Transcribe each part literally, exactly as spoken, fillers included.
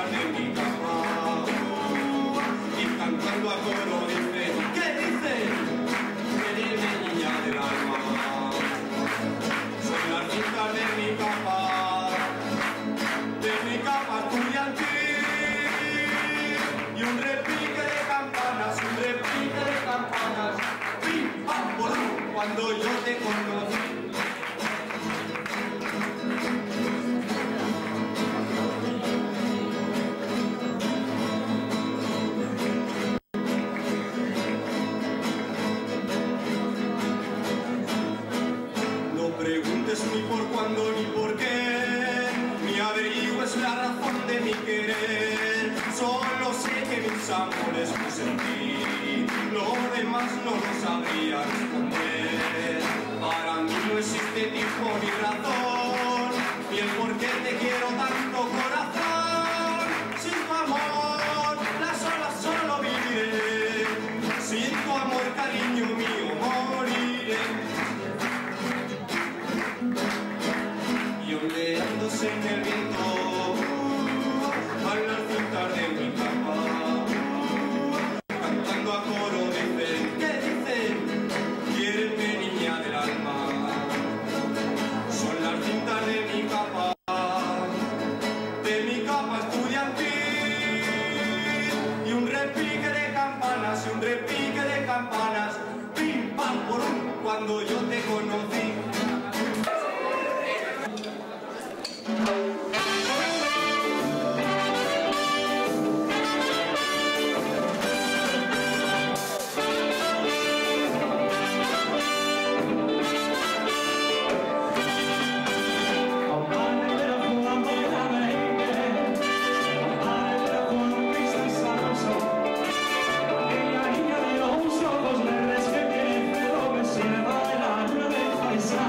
cintas de mi cama. Y cantando a coro dice, ¿qué dice? Eres mi niña del alma. Son las cintas de mi capa, de mi capa estudiantil. Y un repique de campanas, un repique de campanas. ¡Pim, pam, polum! Cuando yo te conocí. Ni por cuándo ni por qué, ni averigües la razón de mi querer. Solo sé que mis amores puse en ti, lo demás no lo sabría responder. Para mí no existe tiempo ni razón, ni el por qué te quiero tanto, corazón. Sin tu amor, las olas solo viviré, sin tu amor, cariño mío, moriré. Y ondeándose en el viento a las cintas de mi capa, cantando a coro dicen, ¿qué dicen? Quiérenme niña del alma. Son las cintas de mi capa, de mi capa estudiantil. Y un repique de campanas, y un repique de campanas, pim, pam, porum, cuando yo te conocí. Ella niña de los ojos verdes que tiene, pero me sirva de la luna de paisano.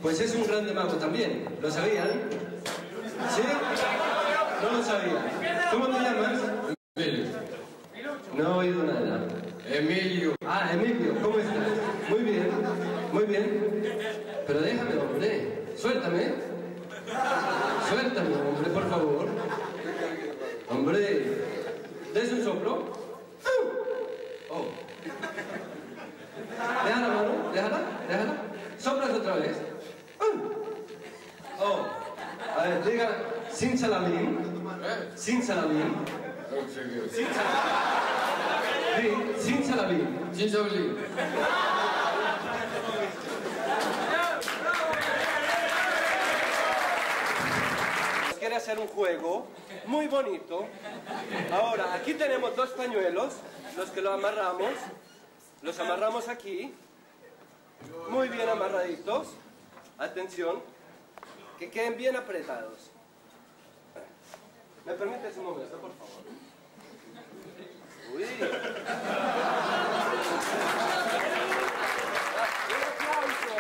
Pues es un grande mago también. ¿Lo sabían? ¿Sí? No lo sabían. ¿Cómo te llamas? Emilio. No he oído nada. Emilio. Ah, Emilio, ¿cómo estás? Muy bien, muy bien. Pero déjame, hombre. Suéltame. Suéltame, hombre, por favor. Hombre, ¿des un soplo? Oh. Deja la mano, déjala, déjala. Soplas otra vez. Oh. A ver, diga, sin salamín. ¿Eh? Sin salamín. No sé qué. Sin salamín. Sí, sin salamín. Sin salamín. Quiere hacer un juego muy bonito. Ahora, aquí tenemos dos pañuelos, los que lo amarramos. Los amarramos aquí. Muy bien amarraditos. Atención. Que queden bien apretados. ¿Me permites un momento, por favor? Uy. Un aplauso.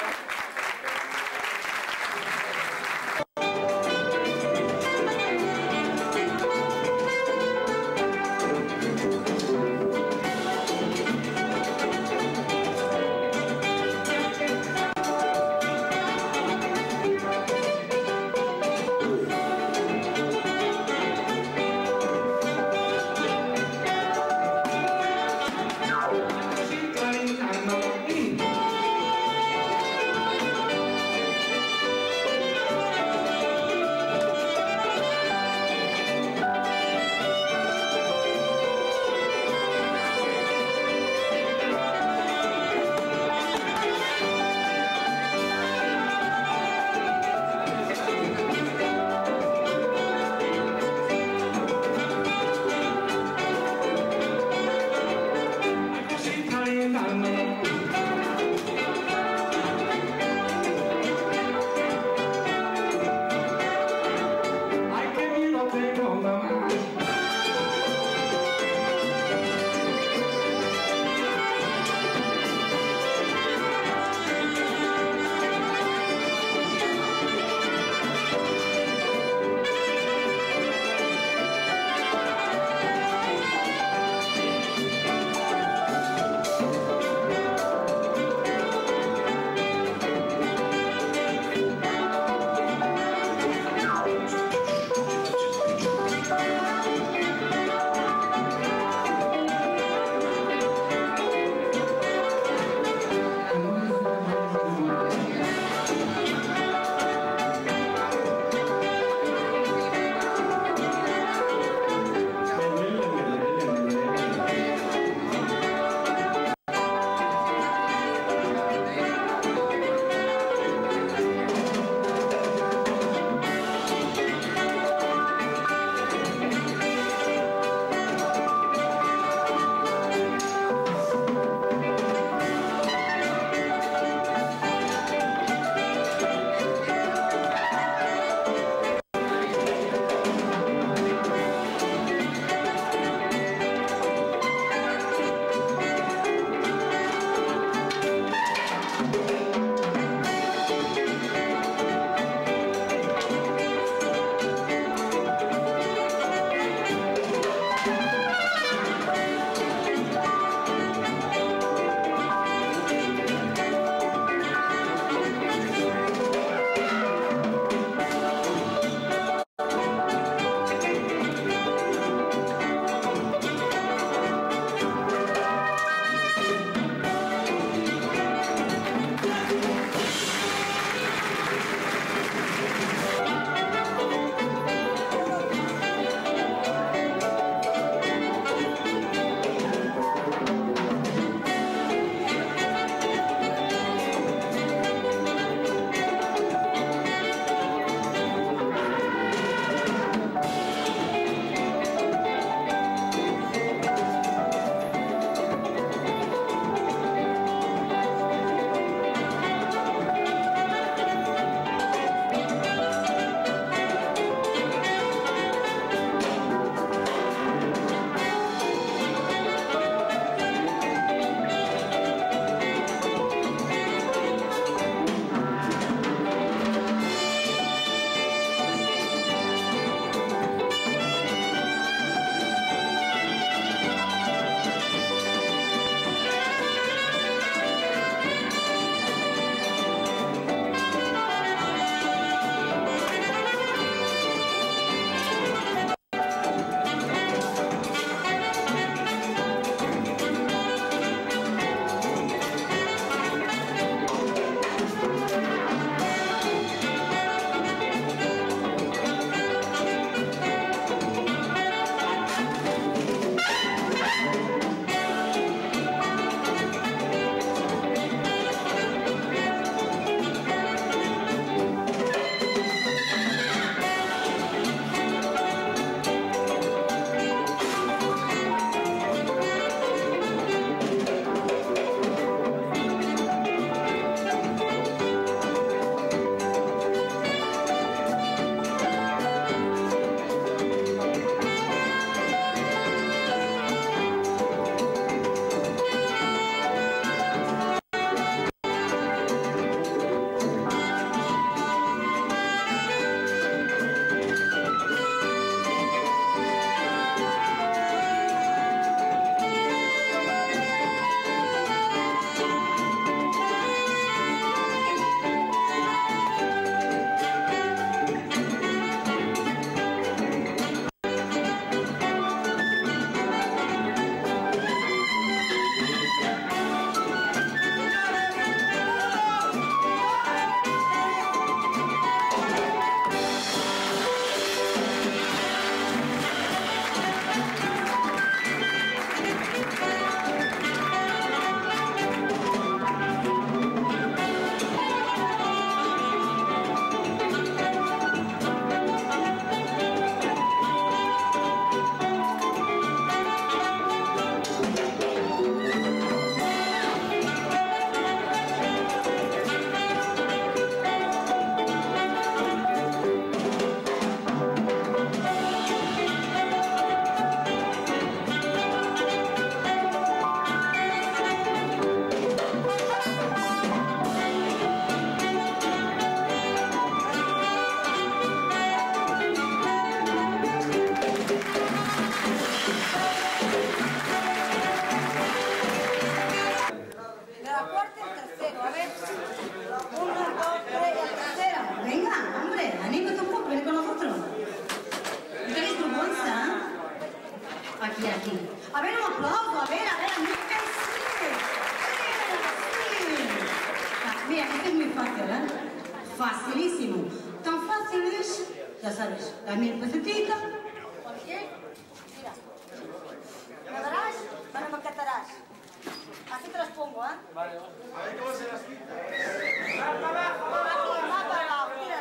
es muy fácil, ¿eh? Facilísimo. Tan fácil es, ya sabes, las mil pesetitas. Oye, mira. ¿Me darás? Bueno, me encantarás. Así te las pongo, ¿eh? Vale. A ver cómo se las quita. Más para abajo, mira.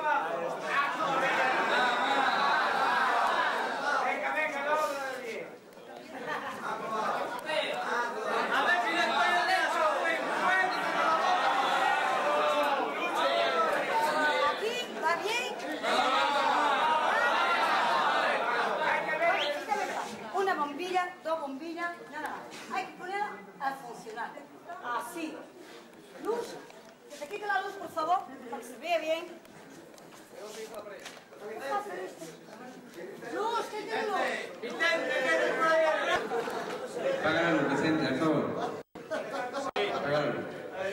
Venga, venga, vamos a ver. A ver si después de eso, Aquí, ¿va bien? Una bombilla, dos bombillas, nada más. Hay que ponerla a funcionar. Así. Luz. Que se quite la luz, por favor, para que se vea bien. Luz, ¿qué te digo? Apaga la luz, Vicente, al favor. Apaga la luz.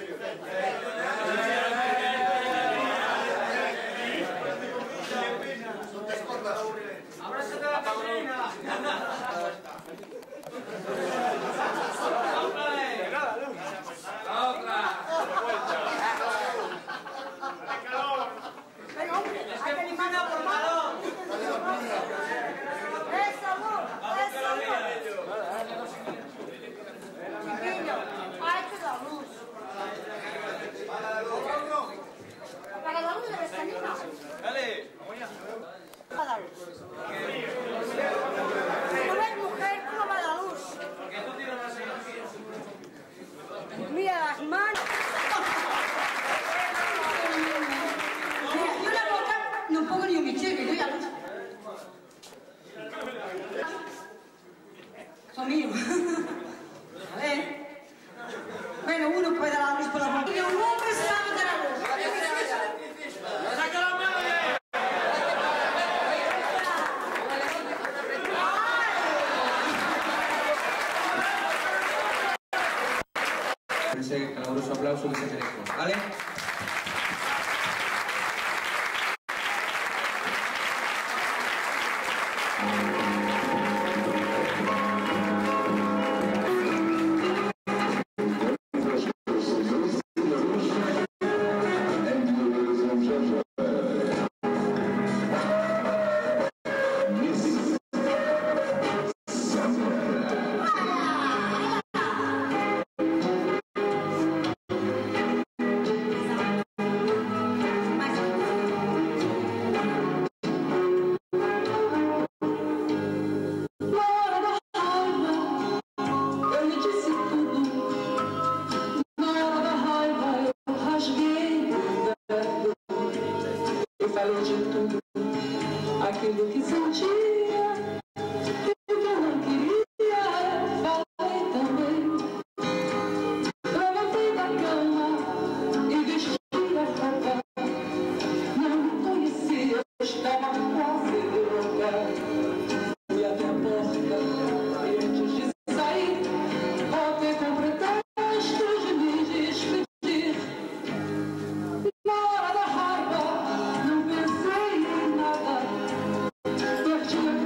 ¡Abrázate a la cocina! Venga, hombre, hay que limpiarla por mano. ¡Esa luz! ¡Esa luz! Chiquillo, hay que dar luz. Apaga la luz de la escanina. ¡Dale! Apaga la luz. Si no ves mujer, ¿cómo apaga la luz? Porque tú tienes más energía. Mira las manos. Mira, yo la boca no pongo ni un bichero, que doy a luz. Son míos. A ver. Bueno, uno puede dar la luz por la boca. Y un hombre sabe de la luz. ¡Saca la mano ya! Ese caluroso aplauso que se merece. ¿Vale? Aquilo que sentia e o que eu não queria, falei também. Levantei da cama e vesti a roupa. Não me conhecia, estava quase louca. Fui até a porta e antes de sair, voltei com pretextos de me despedir. Na hora da raiva, não pensei em nada. Perdi a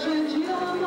gente ama.